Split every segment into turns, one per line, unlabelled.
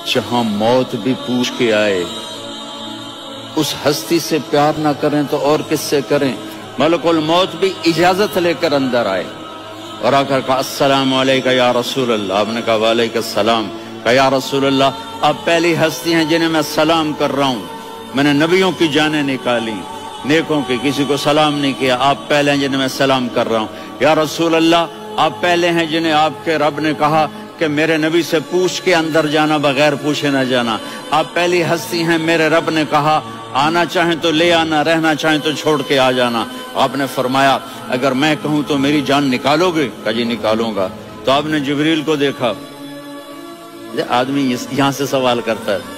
جہاں موت بھی پوچھ کے آئے، اس ہستی سے پیار نہ کریں تو اور کس سے کریں؟ ملک الموت بھی اجازت لے کر اندر آئے اور آ کر کہا السلام علیکم یا رسول اللہ. آپ نے کہا وعلیکم السلام. کہا یا رسول اللہ آپ پہلی ہستی ہیں جنہیں میں سلام کر رہا ہوں. میں نے نبیوں کی جانیں نکالی، نیکوں کی، کسی کو سلام نہیں کیا، آپ پہلے ہیں جنہیں میں سلام کر رہا ہوں. یا رسول اللہ آپ پہلے ہیں جنہیں آپ کے رب نے کہا کہ میرے نبی سے پوچھ کے اندر جانا، بغیر پوچھے نہ جانا. آپ پہلی ہستی ہیں، میرے رب نے کہا آنا چاہیں تو لے آنا، رہنا چاہیں تو چھوڑ کے آ جانا. آپ نے فرمایا اگر میں کہوں تو میری جان نکالو گے؟ کہا جی نکالوں گا. تو آپ نے جبریل کو دیکھا. آدمی یہاں سے سوال کرتا ہے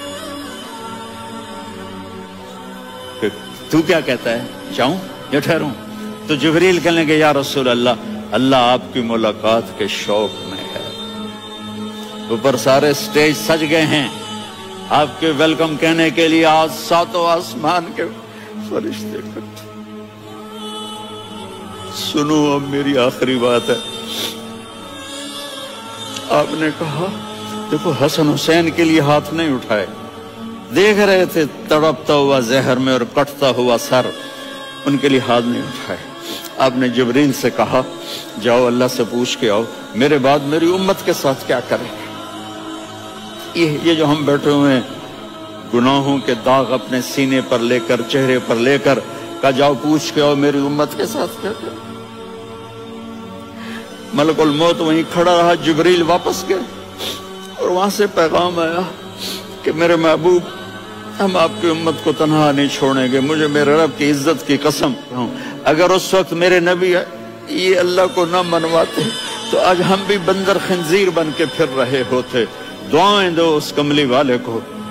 کہ تو کیا کہتا ہے، جاؤں یا ٹھہروں؟ تو جبریل کہنے لگے یا رسول اللہ، اللہ آپ کی ملاقات کے شوق میں ہے. اوپر سارے سٹیج سج گئے ہیں آپ کے ویلکم کہنے کے لیے. آج ساتوں آسمان کے فرشتے اکٹھے. سنو اب میری آخری بات ہے. آپ نے کہا دیکھو حسن حسین کے لیے ہاتھ نہیں اٹھائے، دیکھ رہے تھے تڑپتا ہوا زہر میں اور کٹتا ہوا سر، ان کے لیے ہاتھ نہیں اٹھائے. آپ نے جبریل سے کہا جاؤ اللہ سے پوچھ کے آؤ میرے بعد میری امت کے ساتھ کیا کریں. یہ جو ہم بیٹھے ہوئے ہیں گناہوں کے داغ اپنے سینے پر لے کر، چہرے پر لے کر، کہا جاؤ پوچھ کے آؤ میری امت کے ساتھ کیا کریں. ملک الموت وہیں کھڑا رہا. جبریل واپس گئے اور وہاں سے پیغام آیا کہ میرے محبوب ہم آپ کی امت کو تنہا نہیں چھوڑیں گے. مجھے میرے رب کی عزت کی قسم اگر اس وقت میرے نبی یہ اللہ کو نہ منواتے تو آج ہم بھی بندر خنزیر بن کے پھر رہے ہوتے. دعائیں دو اس کملی والے کو